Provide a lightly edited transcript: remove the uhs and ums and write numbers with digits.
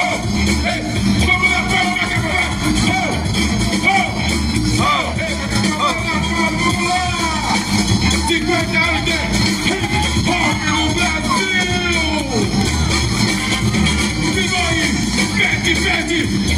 Vamos lá, vamos lá! 50 anos de rock no Brasil! Viva aí! Pede!